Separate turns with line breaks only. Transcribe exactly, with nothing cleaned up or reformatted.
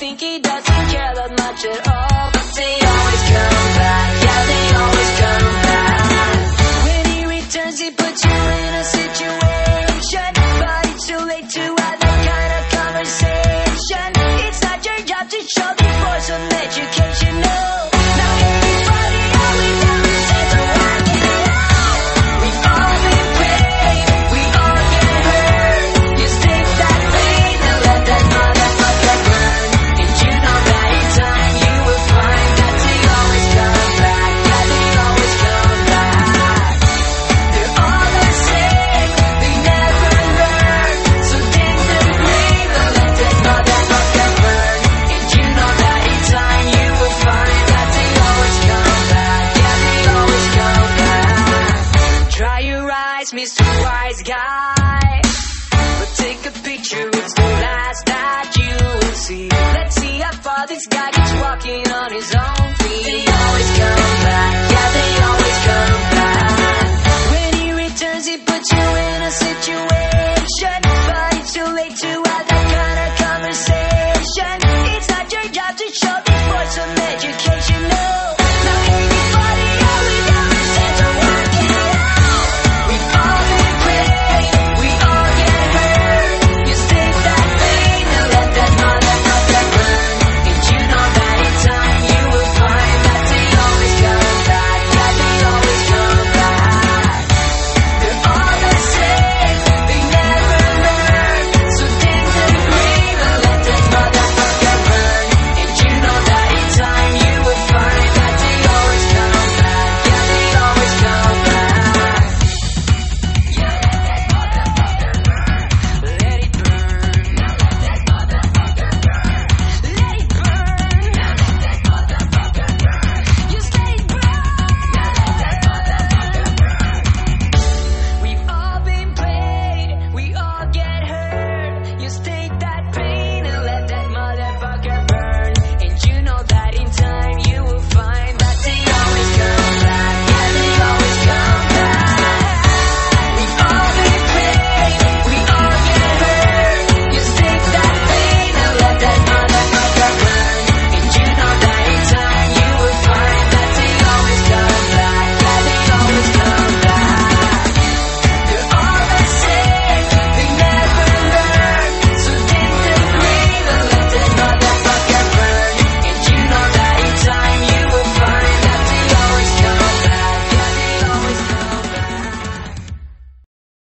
think he doesn't care that much at all, but they always come back, yeah, they always come back. When he returns, he puts you in a situation, but it's too late to have that kind of conversation. It's not your job to show them for some education, no. Now everybody always ever says to work it out. We all been paid, we all get hurt. You stick that blade and let that motherfucker burn. And you know that in time you will find that they always come back, yeah, they always come back. They're all the same, they never learn. So dig the grave and let that motherfucker burn. And you know that in time you will find that they always come back, yeah, they always come back. Dry your eyes, Mister Wise Guy, but take a picture, it's the last that you will see. Let's see how far this guy gets walking on his own feet. They always come back, yeah, they always come back.